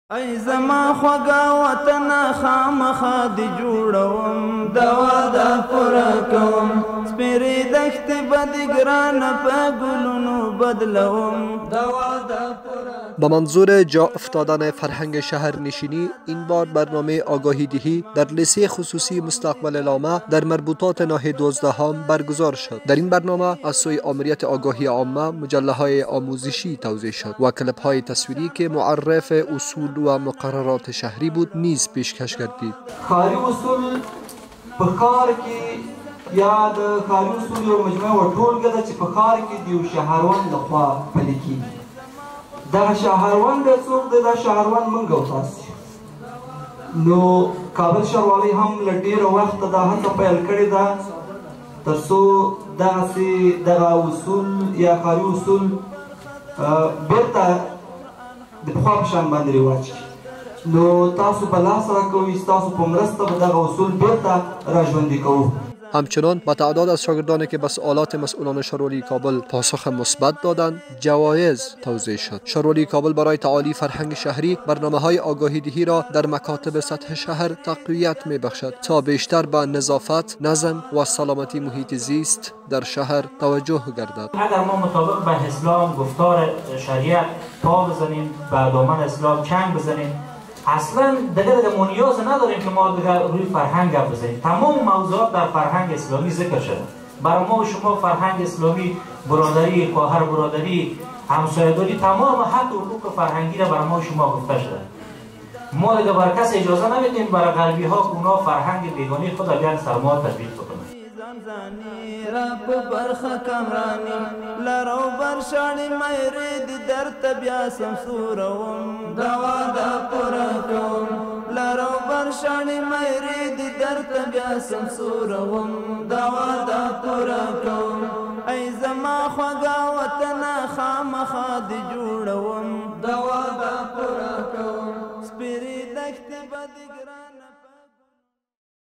ای زما خوږه وطنه خامخا دې جوړوم دوا دا پوره کوم سپېرې دښتې به دې ګرانه په ګلونو بدلوم دوا دا پوره. با منظور جا افتادن فرهنگ شهرنشینی این بار برنامه آگاهی دهی در لیسه خصوصی مستقبل لامه در مربوطات ناحیه 12 برگزار شد. در این برنامه از سوی آمریت آگاهی عامه مجله های آموزشی توزیع شد و کلیپ های تصویری که معرف اصول و مقررات شهری بود نیز پیشکش گردید. خاری اصول په ښار کې یا د خاری اصول یو مجموعه و ټولګه ده چې په ښار کې د یو شهروند لخوا پلي کېږي. دغه شهروند بیا څوک دی؟ دا شهروند موږ او تاسو. نو کابل ښاروالۍ هم له ډېره وخته دا هڅه پیل کړې ده تر څو دغه اصول یا خاري اصول بېرته د پخوا په شان باندې رواج کړي. نو تاسو به لاس راکوئ، ستاسو په مرسته به دغه اصول بېرته راژوندي کوو. همچنان با تعداد از شاگردانی که به سوالات مسئولان شهروالی کابل پاسخ مثبت دادند جوایز توزیع شد. شهروالی کابل برای تعالی فرهنگ شهری برنامه‌های آگاهی دهی را در مکاتب سطح شهر تقویت می‌بخشد تا بیشتر به نظافت، نظم و سلامتی محیط زیست در شهر توجه گردد. اگر ما مطابق به اسلام گفتار شریعت پا بزنیم، به دامن اسلام چنگ بزنیم، اصلا دیگه ما نیاز نداریم که ما دیگه روی فرهنگ گپ بزنیم. تمام موضوعات در فرهنگ اسلامی ذکر شده. برای ما و شما فرهنگ اسلامی، برادری، خواهر برادری، همسایه‌داری، تمام حق و حقوق فرهنگی را برای ما و شما گفته شده. ما دیگه بر کس اجازه نمیدیم برای غربی ها که اونا فرهنگ بیگانه خود را بیان سر ما تطبیق کنند. رب برخه کمرانی لرو برشانی مېرې دې درته بیا سمسوروم دوا دا پوره کوم لرو برشانی مېرې دې درته بیا سمسوروم دوا دا پوره کوم ای زما خوږه وطنه خامخا دې جوړوم دوا دا پوره کوم سپېرې دښتې به دې